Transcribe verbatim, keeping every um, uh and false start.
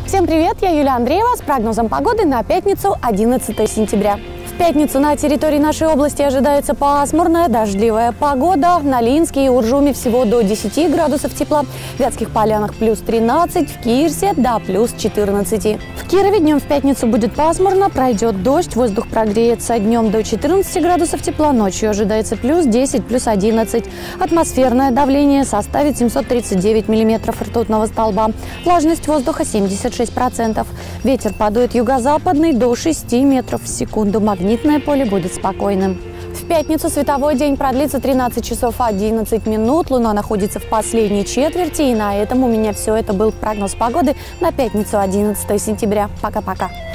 Всем привет, я Юлия Андреева с прогнозом погоды на пятницу, одиннадцатое сентября. В пятницу на территории нашей области ожидается пасмурная, дождливая погода. На Линске и Уржуме всего до десяти градусов тепла. В Вятских Полянах плюс тринадцать, в Кирсе до плюс четырнадцати. В Кирове днем в пятницу будет пасмурно, пройдет дождь, воздух прогреется днем до четырнадцати градусов тепла, ночью ожидается плюс десять, плюс одиннадцать. Атмосферное давление составит семьсот тридцать девять миллиметров ртутного столба. Влажность воздуха семьдесят шесть процентов. Ветер подует юго-западный до шести метров в секунду. Магнитное поле будет спокойным. В пятницу световой день продлится тринадцать часов одиннадцать минут. Луна находится в последней четверти. И на этом у меня все. Это был прогноз погоды на пятницу, одиннадцатое сентября. Пока-пока.